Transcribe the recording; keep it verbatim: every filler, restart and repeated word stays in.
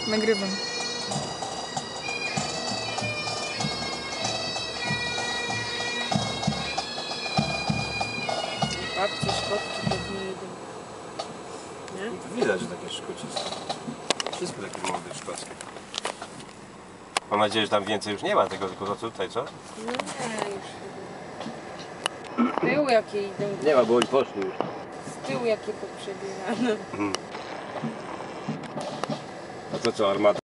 Nagrywam. Babcie, szkodki pewnie idą. Nie? Widać, że takie szkociste. Wszystko takie młode szkockie. Mam nadzieję, że tam więcej już nie ma tego, tylko to tutaj, co? No nie, już chyba. Z tyłu jakie idą. Nie ma, bo oni poszli już. Z tyłu jakie poprzebierane. A to co, armata?